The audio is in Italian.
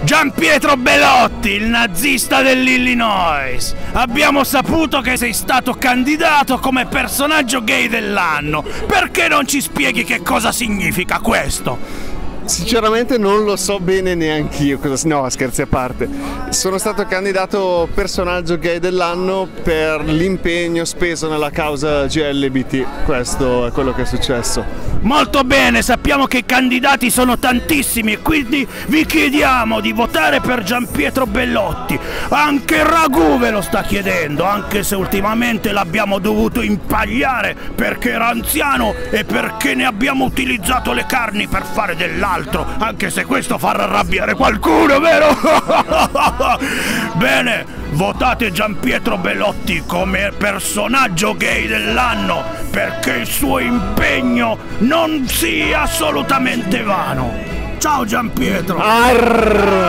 Gianpietro Belotti, il nazista dell'Illinois. Abbiamo saputo che sei stato candidato come personaggio gay dell'anno. Perché non ci spieghi che cosa significa questo? Sinceramente non lo so bene neanch'io. No, scherzi a parte. Sono stato candidato personaggio gay dell'anno per l'impegno speso nella causa GLBT. Questo è quello che è successo. Molto bene, sappiamo che i candidati sono tantissimi e quindi vi chiediamo di votare per Gianpietro Belotti. Anche Ragù ve lo sta chiedendo, anche se ultimamente l'abbiamo dovuto impagliare perché era anziano e perché ne abbiamo utilizzato le carni per fare dell'altro, anche se questo fa arrabbiare qualcuno, vero? Bene, votate Gianpietro Belotti come personaggio gay dell'anno perché il suo impegno non sia assolutamente vano. Ciao Gianpietro! Arr!